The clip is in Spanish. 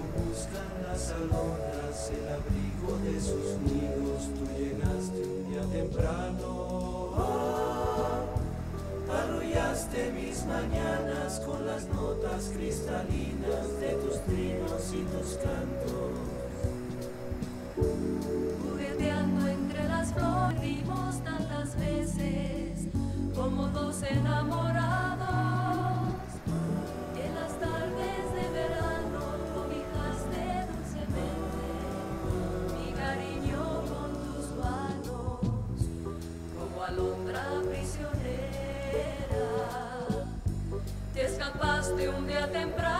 Buscan las alondras el abrigo de sus nidos. Tú llegaste un día temprano, arrullaste mis mañanas con las notas cristalinas de tus trinos y tus cantos. Jugueteando entre las flores, vimos tantas veces como dos enamorados. En las tardes de verano cobijaste dulcemente mi cariño con tus manos, como alondra prisionera. Te escapaste un día temprano